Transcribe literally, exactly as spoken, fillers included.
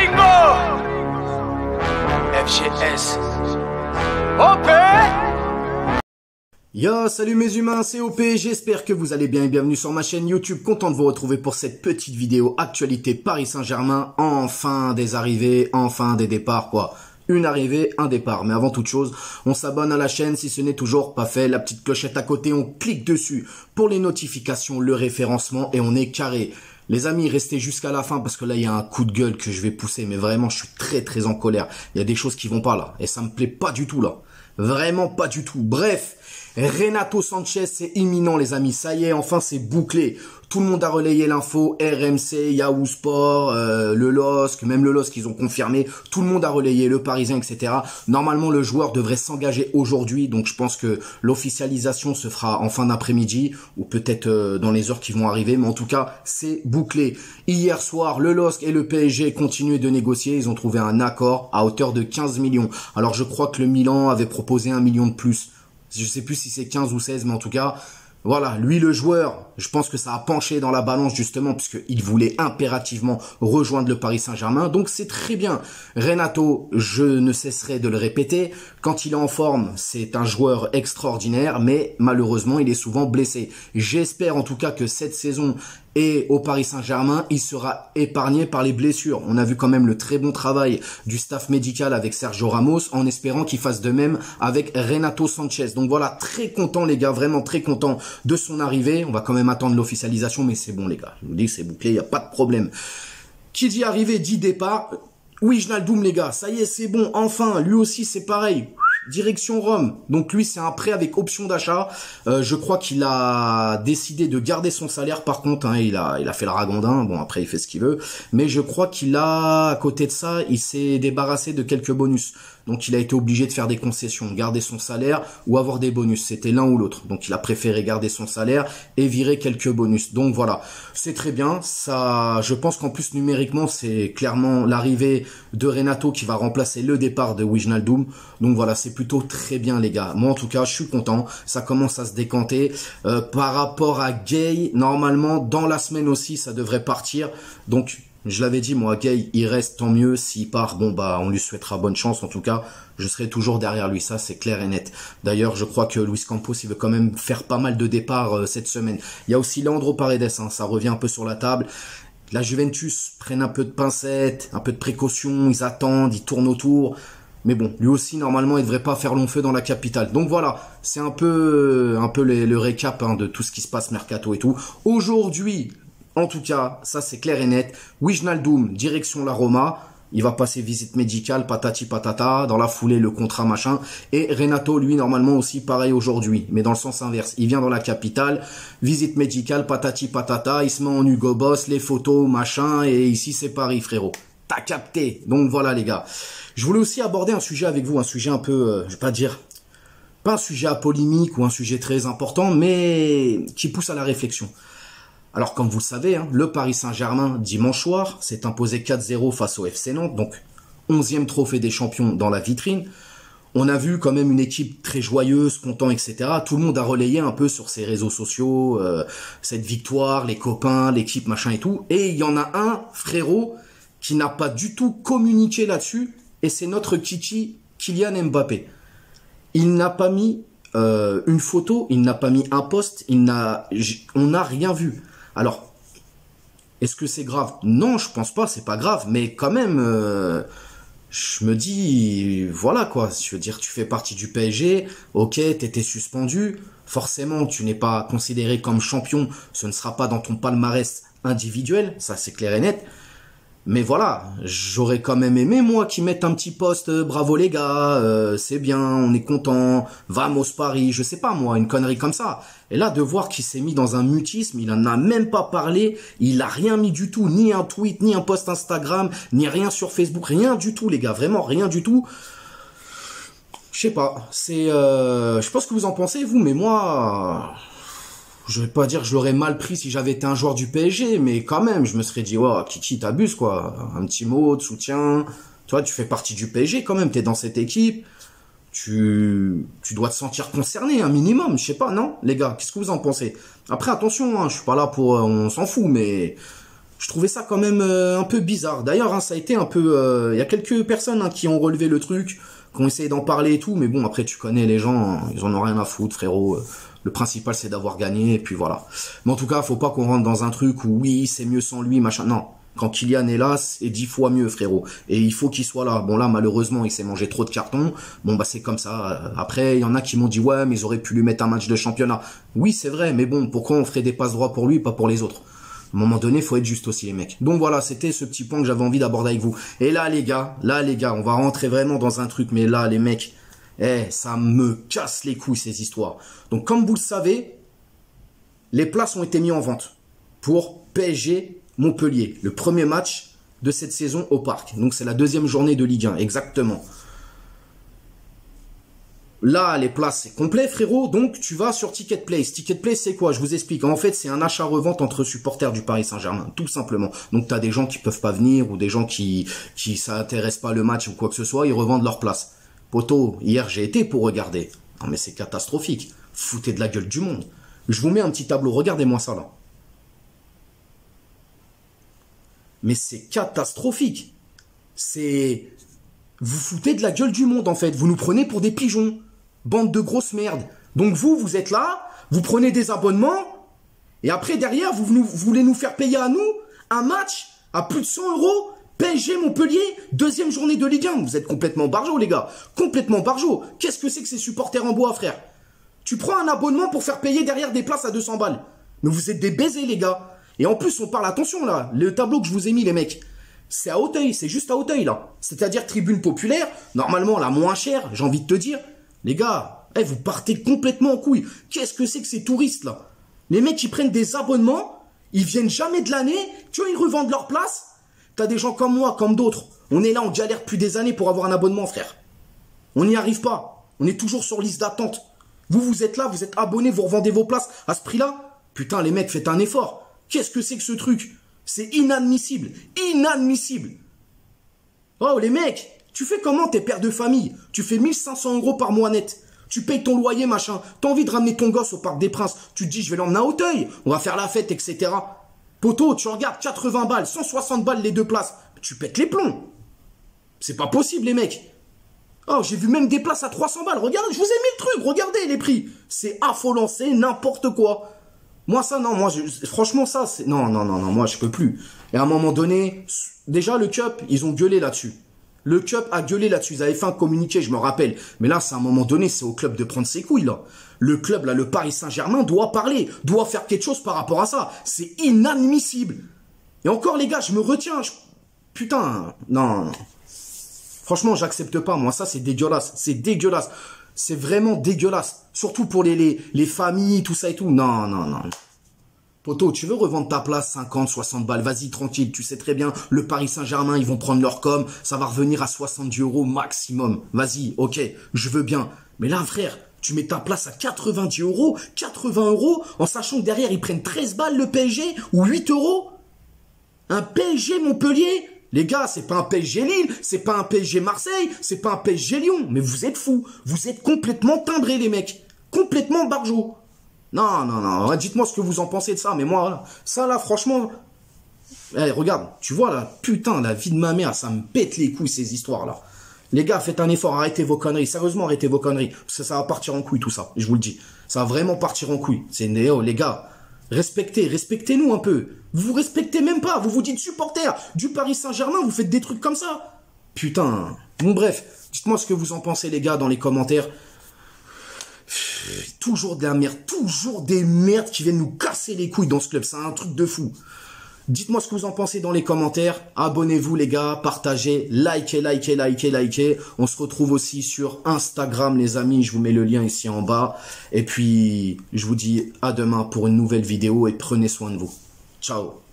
Bingo! F G S. O P! Yo, salut mes humains, c'est O P, j'espère que vous allez bien et bienvenue sur ma chaîne YouTube, content de vous retrouver pour cette petite vidéo actualité Paris Saint-Germain, enfin des arrivées, enfin des départs quoi. Une arrivée, un départ. Mais avant toute chose, on s'abonne à la chaîne si ce n'est toujours pas fait. La petite clochette à côté, on clique dessus pour les notifications, le référencement et on est carré. Les amis, restez jusqu'à la fin parce que là, il y a un coup de gueule que je vais pousser. Mais vraiment, je suis très très en colère. Il y a des choses qui vont pas là. Et ça me plaît pas du tout là. Vraiment pas du tout. Bref, Renato Sanchez, c'est imminent les amis. Ça y est, enfin c'est bouclé. Tout le monde a relayé l'info. R M C, Yahoo Sport, euh, le L O S C, même le L O S C, ils ont confirmé. Tout le monde a relayé, le Parisien, et cetera. Normalement, le joueur devrait s'engager aujourd'hui. Donc, je pense que l'officialisation se fera en fin d'après-midi ou peut-être euh, dans les heures qui vont arriver. Mais en tout cas, c'est bouclé. Hier soir, le L O S C et le P S G continuaient de négocier. Ils ont trouvé un accord à hauteur de quinze millions. Alors, je crois que le Milan avait proposé un million de plus. Je sais plus si c'est quinze ou seize, mais en tout cas, voilà, lui le joueur, je pense que ça a penché dans la balance justement, puisqu'il voulait impérativement rejoindre le Paris Saint-Germain. Donc c'est très bien. Renato, je ne cesserai de le répéter, quand il est en forme, c'est un joueur extraordinaire, mais malheureusement, il est souvent blessé. J'espère en tout cas que cette saison et au Paris Saint-Germain, il sera épargné par les blessures. On a vu quand même le très bon travail du staff médical avec Sergio Ramos, en espérant qu'il fasse de même avec Renato Sanchez. Donc voilà, très content les gars, vraiment très content de son arrivée. On va quand même attendre l'officialisation, mais c'est bon les gars. Je vous dis que c'est bouclé, il n'y a pas de problème. Qui dit arrivée, dit départ. Wijnaldum les gars, ça y est, c'est bon, enfin, lui aussi c'est pareil. Direction Rome. Donc lui, c'est un prêt avec option d'achat. Euh, je crois qu'il a décidé de garder son salaire. Par contre, hein, il a, il a fait le ragondin. Bon, après, il fait ce qu'il veut. Mais je crois qu'il a, à côté de ça, il s'est débarrassé de quelques bonus. Donc, il a été obligé de faire des concessions, garder son salaire ou avoir des bonus. C'était l'un ou l'autre. Donc, il a préféré garder son salaire et virer quelques bonus. Donc, voilà. C'est très bien. Ça, je pense qu'en plus, numériquement, c'est clairement l'arrivée de Renato qui va remplacer le départ de Wijnaldum. Donc, voilà, c'est plutôt très bien, les gars. Moi, en tout cas, je suis content. Ça commence à se décanter. Euh, par rapport à Gay, normalement, dans la semaine aussi, ça devrait partir. Donc, je l'avais dit, moi, Gay, il reste, tant mieux. S'il part, bon, bah, on lui souhaitera bonne chance. En tout cas, je serai toujours derrière lui. Ça, c'est clair et net. D'ailleurs, je crois que Luis Campos, il veut quand même faire pas mal de départs euh, cette semaine. Il y a aussi Leandro Paredes, hein, ça revient un peu sur la table. La Juventus prennent un peu de pincettes, un peu de précaution. Ils attendent, ils tournent autour. Mais bon, lui aussi, normalement, il devrait pas faire long feu dans la capitale. Donc voilà, c'est un peu, un peu les, le récap hein, de tout ce qui se passe, mercato et tout. Aujourd'hui, en tout cas, ça c'est clair et net. Wijnaldum, direction la Roma. Il va passer visite médicale, patati patata, dans la foulée le contrat machin. Et Renato, lui, normalement aussi pareil aujourd'hui, mais dans le sens inverse. Il vient dans la capitale, visite médicale, patati patata, il se met en Hugo Boss, les photos, machin, et ici c'est Paris, frérot. T'as capté. Donc voilà les gars. Je voulais aussi aborder un sujet avec vous, un sujet un peu, euh, je vais pas dire, pas un sujet à polémique ou un sujet très important, mais qui pousse à la réflexion. Alors, comme vous le savez, hein, le Paris Saint-Germain, dimanche soir, s'est imposé quatre zéro face au F C Nantes, donc onzième trophée des champions dans la vitrine. On a vu quand même une équipe très joyeuse, content, et cetera. Tout le monde a relayé un peu sur ses réseaux sociaux euh, cette victoire, les copains, l'équipe, machin et tout. Et il y en a un, frérot, qui n'a pas du tout communiqué là-dessus, et c'est notre Kiki, Kylian Mbappé. Il n'a pas mis euh, une photo, il n'a pas mis un post, il n'a, on n'a rien vu. Alors, est-ce que c'est grave? Non, je pense pas, c'est pas grave, mais quand même, euh, je me dis, voilà quoi, je veux dire, tu fais partie du P S G, ok, t'étais suspendu, forcément, tu n'es pas considéré comme champion, ce ne sera pas dans ton palmarès individuel, ça c'est clair et net. Mais voilà, j'aurais quand même aimé, moi, qu'ils mettent un petit post, euh, bravo les gars, euh, c'est bien, on est content, vamos Paris, je sais pas moi, une connerie comme ça. Et là, de voir qu'il s'est mis dans un mutisme, il en a même pas parlé, il a rien mis du tout, ni un tweet, ni un post Instagram, ni rien sur Facebook, rien du tout les gars, vraiment rien du tout. Je sais pas, c'est, euh, je sais pas ce que vous en pensez vous, mais moi... Je vais pas dire que je l'aurais mal pris si j'avais été un joueur du P S G, mais quand même, je me serais dit, oh, Kiki, t'abuses, quoi. Un petit mot de soutien. Tu vois, tu fais partie du P S G quand même, t'es dans cette équipe. Tu, tu dois te sentir concerné, un minimum, je sais pas, non? Les gars, qu'est-ce que vous en pensez? Après, attention, hein, je suis pas là pour, on s'en fout, mais Je trouvais ça quand même euh, un peu bizarre. D'ailleurs, hein, ça a été un peu... Il euh, y a quelques personnes hein, qui ont relevé le truc, qui ont essayé d'en parler et tout. Mais bon, après, tu connais les gens, hein, ils en ont rien à foutre, frérot. Le principal, c'est d'avoir gagné, et puis voilà. Mais en tout cas, faut pas qu'on rentre dans un truc où, oui, c'est mieux sans lui, machin. Non, quand Kylian est là, c'est dix fois mieux, frérot. Et il faut qu'il soit là. Bon, là, malheureusement, il s'est mangé trop de cartons. Bon, bah, c'est comme ça. Après, il y en a qui m'ont dit, ouais, mais ils auraient pu lui mettre un match de championnat. Oui, c'est vrai, mais bon, pourquoi on ferait des passes droits pour lui, pas pour les autres? À un moment donné, faut être juste aussi, les mecs. Donc voilà, c'était ce petit point que j'avais envie d'aborder avec vous. Et là, les gars, là, les gars, on va rentrer vraiment dans un truc, mais là, les mecs, eh, ça me casse les couilles, ces histoires. Donc, comme vous le savez, les places ont été mises en vente pour P S G Montpellier, le premier match de cette saison au Parc. Donc, c'est la deuxième journée de Ligue un, exactement. Là, les places, c'est complet, frérot. Donc, tu vas sur Ticketplace. Ticketplace, c'est quoi? Je vous explique. En fait, c'est un achat-revente entre supporters du Paris Saint-Germain, tout simplement. Donc, tu as des gens qui peuvent pas venir ou des gens qui qui s'intéressent pas le match ou quoi que ce soit. Ils revendent leur place. Poto, hier, j'ai été pour regarder. Non, mais c'est catastrophique. Foutez de la gueule du monde. Je vous mets un petit tableau. Regardez-moi ça, là. Mais c'est catastrophique. C'est... Vous foutez de la gueule du monde, en fait. Vous nous prenez pour des pigeons. Bande de grosses merdes. Donc vous, vous êtes là, vous prenez des abonnements, et après, derrière, vous, nous, vous voulez nous faire payer à nous un match à plus de cent euros, P S G Montpellier, deuxième journée de Ligue un. Vous êtes complètement barjot, les gars. Complètement barjot. Qu'est-ce que c'est que ces supporters en bois, frère? Tu prends un abonnement pour faire payer derrière des places à deux cents balles. Mais vous êtes des baisers, les gars. Et en plus, on parle, attention, là, le tableau que je vous ai mis, les mecs, c'est à Auteuil, c'est juste à Auteuil, là. C'est-à-dire tribune populaire, normalement la moins chère, j'ai envie de te dire. Les gars, eh, vous partez complètement en couille. Qu'est-ce que c'est que ces touristes, là? Les mecs, ils prennent des abonnements, ils viennent jamais de l'année, tu vois, ils revendent leur place. T'as des gens comme moi, comme d'autres. On est là, on galère depuis des années pour avoir un abonnement, frère. On n'y arrive pas. On est toujours sur liste d'attente. Vous, vous êtes là, vous êtes abonnés, vous revendez vos places à ce prix-là. Putain, les mecs, faites un effort. Qu'est-ce que c'est que ce truc? C'est inadmissible. Inadmissible. Oh, les mecs, tu fais comment tes pères de famille? Tu fais mille cinq cents euros par mois net. Tu payes ton loyer, machin. T'as envie de ramener ton gosse au Parc des Princes. Tu te dis, je vais l'emmener à Auteuil. On va faire la fête, et cetera. Poto, tu regardes quatre-vingts balles, cent soixante balles les deux places. Tu pètes les plombs. C'est pas possible, les mecs. Oh, j'ai vu même des places à trois cents balles. Regardez, je vous ai mis le truc. Regardez les prix. C'est affolant, c'est n'importe quoi. Moi, ça, non, moi, je, franchement, ça, c'est... Non, non, non, non, moi, je peux plus. Et à un moment donné, déjà, le Cup, ils ont gueulé là-dessus. Le Cup a gueulé là-dessus. Ils avaient fait un communiqué, je me rappelle. Mais là, c'est à un moment donné, c'est au club de prendre ses couilles, là. Le club, là, le Paris Saint-Germain, doit parler, doit faire quelque chose par rapport à ça. C'est inadmissible. Et encore, les gars, je me retiens. Je... Putain, non, non. Franchement, j'accepte pas. Moi, ça, c'est dégueulasse. C'est dégueulasse. C'est vraiment dégueulasse. Surtout pour les, les, les familles, tout ça et tout. Non, non, non. Poto, tu veux revendre ta place cinquante, soixante balles, vas-y, tranquille. Tu sais très bien, le Paris Saint-Germain, ils vont prendre leur com. Ça va revenir à soixante-dix euros maximum. Vas-y, ok, je veux bien. Mais là, frère, tu mets ta place à quatre-vingt-dix euros, quatre-vingts euros, en sachant que derrière, ils prennent treize balles le P S G ou huit euros. Un P S G Montpellier. Les gars, c'est pas un P S G Lille, c'est pas un P S G Marseille, c'est pas un P S G Lyon. Mais vous êtes fous. Vous êtes complètement timbrés, les mecs. Complètement barjots. Non, non, non. Dites-moi ce que vous en pensez de ça. Mais moi, ça là, franchement... Eh, regarde, tu vois là, putain, la vie de ma mère, ça me pète les couilles, ces histoires-là. Les gars, faites un effort, arrêtez vos conneries. Sérieusement, arrêtez vos conneries. Parce que ça va partir en couille, tout ça. Je vous le dis. Ça va vraiment partir en couille. C'est néo, les gars. Respectez, respectez-nous un peu. Vous vous respectez même pas. Vous vous dites supporter du Paris Saint-Germain. Vous faites des trucs comme ça. Putain. Bon, bref. Dites-moi ce que vous en pensez, les gars, dans les commentaires. Toujours de la merde. Toujours des merdes qui viennent nous casser les couilles dans ce club. C'est un truc de fou. Dites-moi ce que vous en pensez dans les commentaires. Abonnez-vous, les gars. Partagez. Likez, likez, likez, likez. On se retrouve aussi sur Instagram, les amis. Je vous mets le lien ici en bas. Et puis, je vous dis à demain pour une nouvelle vidéo et prenez soin de vous. Ciao.